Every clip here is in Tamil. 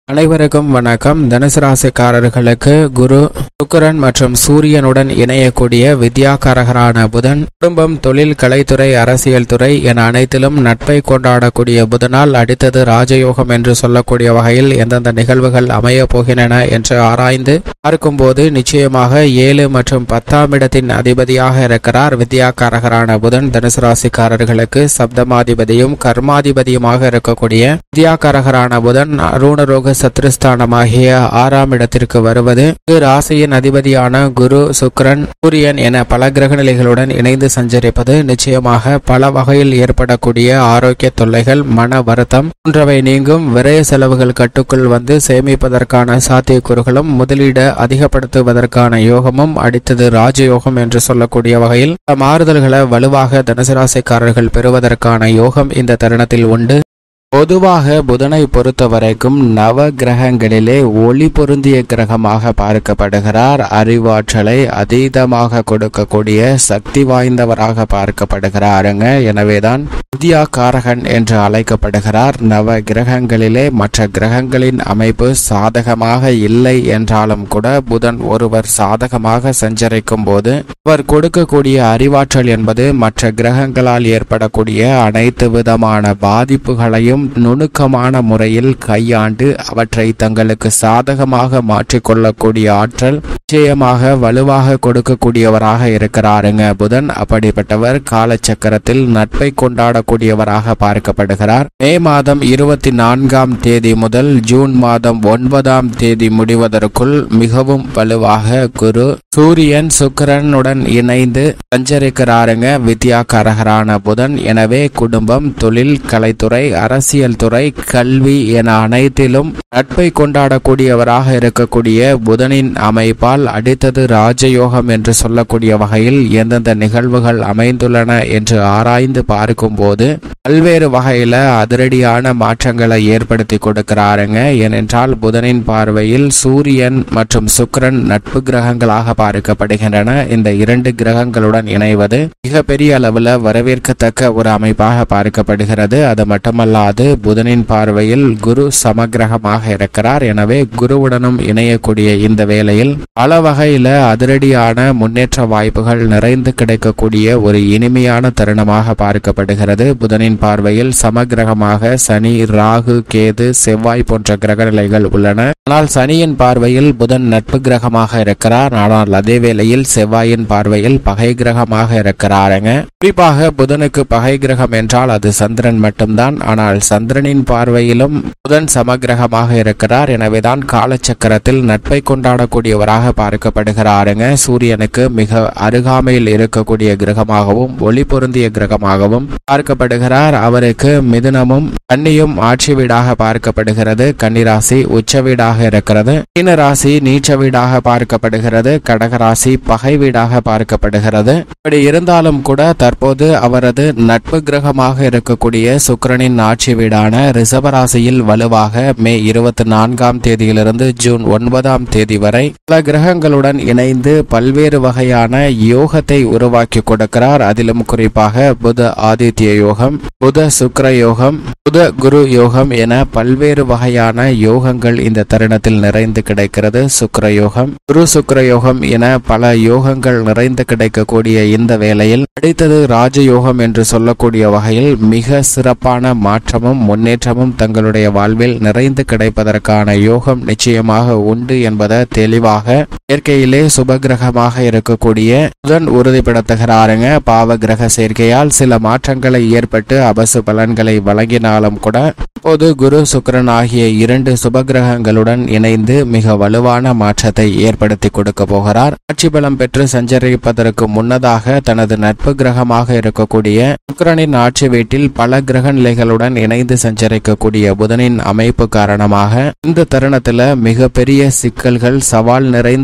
அனைவருக்கும் வணக்கம். தனுசு ராசிக்காரர்களுக்கு குரு சுக்கிரன் மற்றும் சூரியனுடன் இணையக்கூடிய வித்யாகாரகரான புதன் குடும்பம், தொழில், கலைத்துறை, அரசியல் துறை என அனைத்திலும் நட்பை கொண்டாடக்கூடிய புதனால் அடுத்தது ராஜயோகம் என்று சொல்லக்கூடிய வகையில் எந்தெந்த நிகழ்வுகள் அமைய போகின்றன என்று ஆராய்ந்து பார்க்கும்போது நிச்சயமாக 7 மற்றும் 10ஆம் இடத்தின் அதிபதியாக இருக்கிறார் வித்யாகாரகரான புதன். தனுசு ராசிக்காரர்களுக்கு சப்தமாதிபதியும் கர்மாதிபதியுமாக இருக்கக்கூடிய வித்யாகாரகரான புதன் அருணரோக சத்ருஸ்தானமாகிய 6ஆம் இடத்திற்கு வருவது ராசியின் அதிபதியான குரு, சுக்கிரன், சூரியன் என பல கிரக நிலைகளுடன் இணைந்து சஞ்சரிப்பது நிச்சயமாக பல வகையில் ஏற்படக்கூடிய ஆரோக்கிய தொல்லைகள், மன வருத்தம் போன்றவை நீங்கும். விரய செலவுகள் கட்டுக்குள் வந்து சேமிப்பதற்கான சாத்தியக்கூறுகளும் முதலீடு அதிகப்படுத்துவதற்கான யோகமும் அடுத்தது ராஜயோகம் என்று சொல்லக்கூடிய வகையில் மாறுதல்களை வலுவாக தனுசு ராசிக்காரர்கள் பெறுவதற்கான யோகம் இந்த தருணத்தில் உண்டு. பொதுவாக புதனை பொறுத்த வரைக்கும் நவ கிரகங்களிலே ஒளி பொருந்திய கிரகமாக பார்க்கப்படுகிறார். அறிவாற்றலை அதீதமாக கொடுக்கக்கூடிய சக்தி வாய்ந்தவராக பார்க்கப்படுகிறாருங்க. எனவேதான் வித்யாகாரகன் என்று அழைக்கப்படுகிறார். நவ கிரகங்களிலே மற்ற கிரகங்களின் அமைப்பு சாதகமாக இல்லை என்றாலும் கூட புதன் ஒருவர் சாதகமாக சஞ்சரிக்கும் போது அவர் கொடுக்கக்கூடிய அறிவாற்றல் என்பது மற்ற கிரகங்களால் ஏற்படக்கூடிய அனைத்து விதமான பாதிப்புகளையும் நுணுக்கமான முறையில் கையாண்டு அவற்றை தங்களுக்கு சாதகமாக மாற்றிக்கொள்ளக்கூடிய ஆற்றல் நிச்சயமாக வலுவாக கொடுக்கக்கூடியவராக இருக்கிறாருங்க புதன். அப்படிப்பட்டவர் காலச்சக்கரத்தில் நட்பை கொண்டாடக்கூடியவராக பார்க்கப்படுகிறார். மே மாதம் 24ஆம் தேதி முதல் ஜூன் மாதம் 9ஆம் தேதி முடிவதற்குள் மிகவும் வலுவாக குரு, சூரியன், சுக்கிரனுடன் இணைந்து சஞ்சரிக்கிறாருங்க வித்யாகாரகரான புதன். எனவே குடும்பம், தொழில், கலைத்துறை, அரசியல் துறை, கல்வி என அனைத்திலும் நட்பை கொண்டாடக்கூடியவராக இருக்கக்கூடிய புதனின் அமைப்பால் அடுத்தது ராஜயோகம் என்று சொல்லக்கூடிய வகையில் எந்தெந்த நிகழ்வுகள் அமைந்துள்ளன என்று ஆராய்ந்து பார்க்கும் போது பல்வேறு வகையில அதிரடியான மாற்றங்களை ஏற்படுத்தி கொடுக்கிறாருங்க. ஏனென்றால் புதனின் பார்வையில் சூரியன் மற்றும் சுக்கிரன் நட்பு கிரகங்களாக பார்க்கப்படுகின்றன. இந்த 2 கிரகங்களுடன் இணைவது மிகப்பெரிய அளவில் வரவேற்கத்தக்க ஒரு அமைப்பாக பார்க்கப்படுகிறது. அது மட்டுமல்லாது புதனின் பார்வையில் குரு சமகிரகமாக இருக்கிறார். எனவே குருவுடனும் இணையக்கூடிய இந்த வேளையில் பல வகையில அதிரடியான முன்னேற்ற வாய்ப்புகள் நிறைந்து கிடைக்கக்கூடிய ஒரு இனிமையான தருணமாக பார்க்கப்படுகிறது. புதனின் பார்வையில் சமகிரகமாக சனி, ராகு, கேது, செவ்வாய் போன்ற கிரக நிலைகள் உள்ளன. ஆனால் சனியின் பார்வையில் புதன் நட்பு கிரகமாக இருக்கிறார். ஆனால் அதே வேளையில் செவ்வாயின் பார்வையில் பகை கிரகமாக இருக்கிறாருங்க. குறிப்பாக புதனுக்கு பகை கிரகம் என்றால் அது சந்திரன் மட்டும்தான். ஆனால் சந்திரனின் பார்வையிலும் புதன் சமகிரகமாக இருக்கிறார். எனவேதான் காலச்சக்கரத்தில் நட்பை கொண்டாடக்கூடியவராக பார்க்கப்படுகிறாருங்க. சூரியனுக்கு மிக அருகாமையில் இருக்கக்கூடிய கிரகமாகவும் ஒளி பொருந்திய கிரகமாகவும் பார்க்கப்படுகிறார். அவருக்கு மிதுனமும் கன்னியும் ஆட்சி வீடாக பார்க்கப்படுகிறது. கன்னிராசி உச்ச வீடாக இருக்கிறது. மீன ராசி நீச்ச வீடாக பார்க்கப்படுகிறது. கடகராசி பகை வீடாக பார்க்கப்படுகிறது. இப்படி இருந்தாலும் கூட தற்போது அவரது நட்பு கிரகமாக இருக்கக்கூடிய சுக்கிரனின் ஆட்சி வீடான ரிஷபராசியில் வலுவாக மே 24ஆம் தேதியிலிருந்து ஜூன் 9ஆம் தேதி வரை பல கிரகங்களுடன் இணைந்து பல்வேறு வகையான யோகத்தை உருவாக்கி கொடுக்கிறார். அதிலும் குறிப்பாக புத ஆதித்ய யோகம், புத சுக்கிர யோகம், புத குரு யோகம் என பல்வேறு வகையான யோகங்கள் இந்த தருணத்தில் நிறைந்து கிடைக்கிறது. சுக்கிர யோகம், குரு சுக்கிர யோகம் என பல யோகங்கள் நிறைந்து கிடைக்கக்கூடிய இந்த வேளையில் அடுத்தது ராஜயோகம் என்று சொல்லக்கூடிய வகையில் மிக சிறப்பான மாற்றமும் முன்னேற்றமும் தங்களுடைய வாழ்வில் நிறைந்து கிடைப்பதற்கான யோகம் நிச்சயமாக உண்டு என்பதை தெளிவாக இயற்கையிலே சுபகிரகமாக இருக்கக்கூடிய புதன் உறுதிப்படுத்துகிறாருங்க. பாவ கிரக சேர்க்கையால் சில மாற்றங்களை ஏற்பட்டு அபசு பலன்களை வழங்கினாலும் கூட இப்போது குரு, சுக்கிரன் ஆகிய 2 சுபகிரகங்களுடன் இணைந்து மிக வலுவான மாற்றத்தை ஏற்படுத்தி கொடுக்க போகிறார். ஆட்சி பலம் பெற்று சஞ்சரிப்பதற்கு முன்னதாக தனது நட்பு கிரகமாக இருக்கக்கூடிய சுக்கிரனின் ஆட்சி வீட்டில் பல கிரக நிலைகளுடன் இணைந்து சஞ்சரிக்கக்கூடிய புதனின் அமைப்பு காரணமாக இந்த தருணத்துல மிகப்பெரிய சிக்கல்கள், சவால் நிறைந்த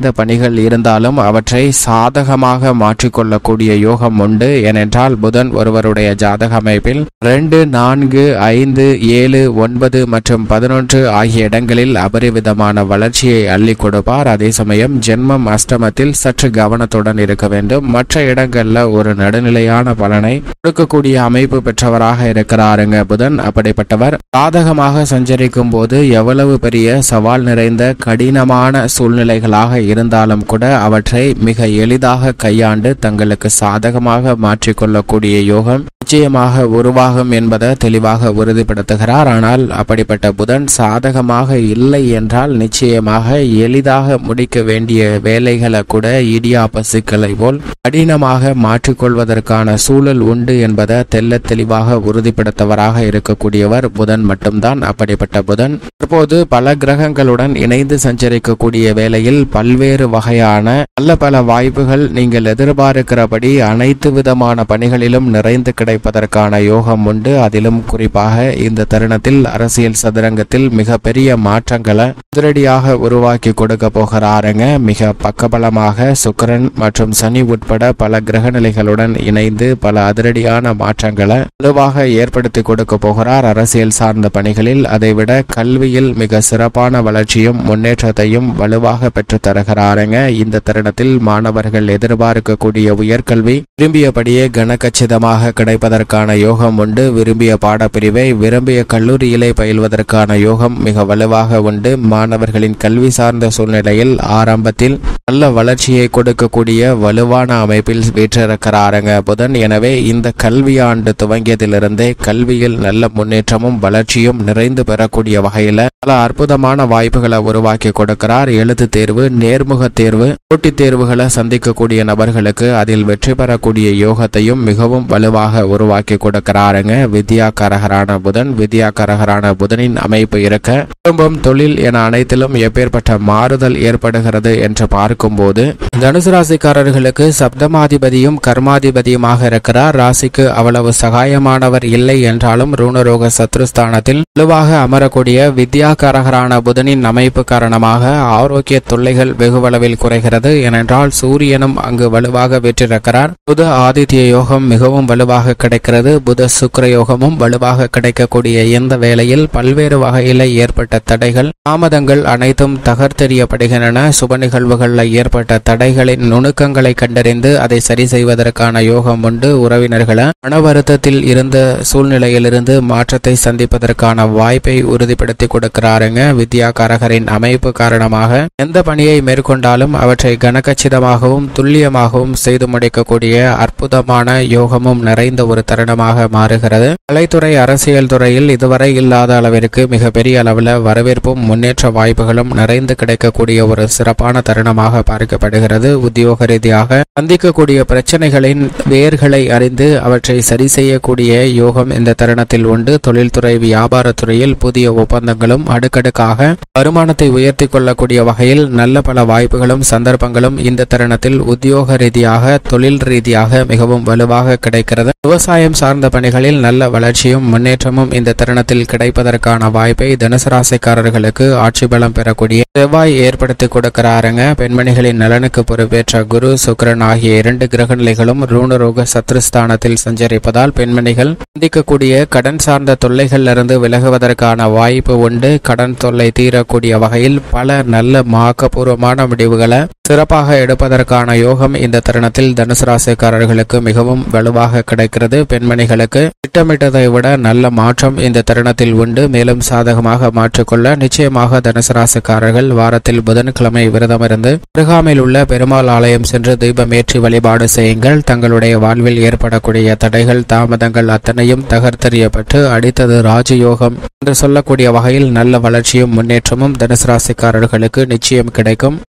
எந்த பணிகள் இருந்தாலும் அவற்றை சாதகமாக மாற்றிக்கொள்ளக்கூடிய யோகம் உண்டு. ஏனென்றால் புதன் ஒருவருடைய ஜாதக அமைப்பில் 2, 4, 5, 7, 9 மற்றும் 11 ஆகிய இடங்களில் அபரிவிதமான வளர்ச்சியை அள்ளி கொடுப்பார். அதே சமயம் ஜென்மம் அஷ்டமத்தில் சற்று கவனத்துடன் இருக்க வேண்டும். மற்ற இடங்கள்ல ஒரு நடுநிலையான பலனை கொடுக்கக்கூடிய அமைப்பு பெற்றவராக இருக்கிறாருங்க புதன். அப்படிப்பட்டவர் சாதகமாக சஞ்சரிக்கும் போது எவ்வளவு பெரிய சவால் நிறைந்த கடினமான சூழ்நிலைகளாக இருந்தாலும் கூட அவற்றை மிக எளிதாக கையாண்டு தங்களுக்கு சாதகமாக மாற்றிக்கொள்ளக்கூடிய யோகம் நிச்சயமாக உருவாகும் என்பதை தெளிவாக உறுதிப்படுத்துகிறார். ஆனால் அப்படிப்பட்ட புதன் சாதகமாக இல்லை என்றால் நிச்சயமாக எளிதாக முடிக்க வேண்டிய வேலைகளை கூட இடியாப்ப சிக்கலை போல் கடினமாக மாற்றிக்கொள்வதற்கான சூழல் உண்டு என்பதை தெல்ல தெளிவாக உறுதிப்படுத்தவராக இருக்கக்கூடியவர் புதன் மட்டும்தான். அப்படிப்பட்ட புதன் தற்போது பல கிரகங்களுடன் இணைந்து சஞ்சரிக்கக்கூடிய வேளையில் பல்வேறு வகையான நல்ல பல வாய்ப்புகள் நீங்கள் எதிர்பார்க்கிறபடி அனைத்து விதமான பணிகளிலும் நிறைந்து கிடைப்பதற்கான யோகம் உண்டு. அதிலும் குறிப்பாக இந்த தருணத்தில் அரசியல் சதுரங்கத்தில் மிகப்பெரிய மாற்றங்களை அதிரடியாக உருவாக்கி கொடுக்க போகிறாருங்க. மிக பக்கபலமாக சுக்கிரன் மற்றும் சனி உட்பட பல கிரக நிலைகளுடன் இணைந்து பல அதிரடியான மாற்றங்களை வலுவாக ஏற்படுத்தி கொடுக்க போகிறார். அரசியல் சார்ந்த பணிகளில் அதைவிட கல்வியில் மிக சிறப்பான வளர்ச்சியும் முன்னேற்றத்தையும் வலுவாக பெற்று தருகிறாருங்க. இந்த தருணத்தில் மாணவர்கள் எதிர்பார்க்கக்கூடிய உயர்கல்வி விரும்பியபடியே கனகச்சிதமாக கிடைப்பதற்கான யோகம் உண்டு. விரும்பிய பாடப்பிரிவை விரும்பிய கல்லூரியிலே பயில்வதற்கான யோகம் மிக வலுவாக உண்டு. மாணவர்களின் கல்வி சார்ந்த சூழ்நிலையில் ஆரம்பத்தில் நல்ல வளர்ச்சியை கொடுக்கக்கூடிய வலுவான அமைப்பில் வீற்றிருக்கிறாருங்க புதன். எனவே இந்த கல்வியாண்டு துவங்கியதிலிருந்தே கல்வியில் நல்ல முன்னேற்றமும் வளர்ச்சியும் நிறைந்து பெறக்கூடிய வகையில பல அற்புதமான வாய்ப்புகளை உருவாக்கி கொடுக்கிறார். எழுத்து தேர்வு, நேர்முக தேர்வு, போட்டித் தேர்வுகளை சந்திக்கக்கூடிய நபர்களுக்கு அதில் வெற்றி பெறக்கூடிய யோகத்தையும் மிகவும் வலுவாக உருவாக்கி கொடுக்கிறாருங்க வித்யாகாரகரான புதன். வித்யாகாரகரான புதனின் அமைப்பு இருக்க குடும்பம், தொழில் என அனைத்திலும் எப்பேற்பட்ட மாறுதல் ஏற்படுகிறது என்று பார்க்கும்போது தனுசு ராசிக்காரர்களுக்கு சப்தமாதிபதியும் கர்மாதிபதியுமாக இருக்கிறார். ராசிக்கு அவ்வளவு சகாயமானவர் இல்லை என்றாலும் ரூணரோக சத்ருஸ்தானத்தில் வலுவாக அமரக்கூடிய வித்யாகாரகரான புதனின் அமைப்பு காரணமாக ஆரோக்கிய தொல்லைகள் வெகுவளவில் குறைகிறது. ஏனென்றால் சூரியனும் அங்கு வலுவாக வெற்றிருக்கிறார். புத ஆதித்ய யோகம் மிகவும் வலுவாக கிடைக்கிறது. புத சுக்கிர யோகமும் வலுவாக கிடைக்கக்கூடிய இந்த வேளையில் பல்வேறு வகையில ஏற்பட்ட தடைகள், தாமதங்கள் அனைத்தும் தகர்த்தெறியப்படுகின்றன. சுப நிகழ்வுகளில் ஏற்பட்ட தடைகளின் நுணுக்கங்களை கண்டறிந்து அதை சரி செய்வதற்கான யோகம் உண்டு. உறவினர்களை மன வருத்தத்தில் இருந்த சூழ்நிலையிலிருந்து மாற்றத்தை சந்திப்பதற்கான வாய்ப்பை உறுதிப்படுத்தி கொடுக்கிறாருங்க. வித்யாகாரகரின் அமைப்பு காரணமாக எந்த பணியை மேற்கொண்டாலும் அவற்றை கனகச்சிதமாகவும் துல்லியமாகவும் செய்து முடிக்கக்கூடிய அற்புதமான யோகமும் நிறைந்த ஒரு தருணமாக மாறுகிறது. கலைத்துறை, அரசியல் துறையில் இதுவரை இல்லாத அளவிற்கு மிகப்பெரிய அளவில் வரவேற்பும் முன்னேற்ற வாய்ப்புகளும் நிறைந்து கிடைக்கக்கூடிய ஒரு சிறப்பான தருணமாக பார்க்கப்படுகிறது. உத்தியோக ரீதியாக சந்திக்கக்கூடிய பிரச்சனைகளின் வேர்களை அறிந்து அவற்றை சரி செய்யக்கூடிய யோகம் இந்த தருணத்தில் உண்டு. தொழில்துறை, வியாபாரத்துறையில் புதிய ஒப்பந்தங்களும் அடுக்கடுக்காக வருமானத்தை உயர்த்தி கொள்ளக்கூடிய வகையில் நல்ல பல வாய்ப்புகளும் சந்தர்ப்பங்களும் இந்த தருணத்தில் உத்தியோக ரீதியாக, தொழில் ரீதியாக மிகவும் வலுவாக கிடைக்கிறது. விவசாயம் சார்ந்த பணிகளில் நல்ல வளர்ச்சியும் முன்னேற்றமும் இந்த தருணத்தில் கிடைப்பதற்கான வாய்ப்பை தனுசு ராசிக்காரர்களுக்கு ஆட்சி பலம் பெறக்கூடிய செவ்வாய் ஏற்படுத்தி கொடுக்கிறாருங்க. பெண்மணிகளின் நலனுக்கு பொறுப்பேற்ற குரு, சுக்கிரன் ஆகிய 2 கிரக நிலைகளும் ரூணரோக சத்ருஸ்தானத்தில் சஞ்சரிப்பதால் பெண்மணிகள் சந்திக்கக்கூடிய கடன் சார்ந்த தொல்லைகளிலிருந்து விலகுவதற்கான வாய்ப்பு உண்டு. கடன் தொல்லை தீரக்கூடிய வகையில் பல நல்ல ஆக்கப்பூர்வமான முடிவுகளை சிறப்பாக எடுப்பதற்கான யோகம் இந்த தருணத்தில் தனுசு ராசிக்காரர்களுக்கு மிகவும் வலுவாக கிடைக்கிறது. பெண்மணிகளுக்கு திட்டமிட்டதை விட நல்ல மாற்றம் இந்த தருணத்தில் உண்டு. மேலும் சாதகமாக மாற்றிக்கொள்ள நிச்சயமாக தனுசு ராசிக்காரர்கள் வாரத்தில் புதன்கிழமை விரதமிருந்து அருகாமையில் உள்ள பெருமாள் ஆலயம் சென்று தீபமேற்றி வழிபாடு செய்யுங்கள். தங்களுடைய வாழ்வில் ஏற்படக்கூடிய தடைகள், தாமதங்கள் அத்தனையும் தகர்த்தெறியப்பட்டு அடித்தது ராஜயோகம் என்று சொல்லக்கூடிய வகையில் நல்ல வளர்ச்சியும் முன்னேற்றமும் தனுசு ராசிக்காரர்களுக்கு நிச்சயம் கிடைக்கும்.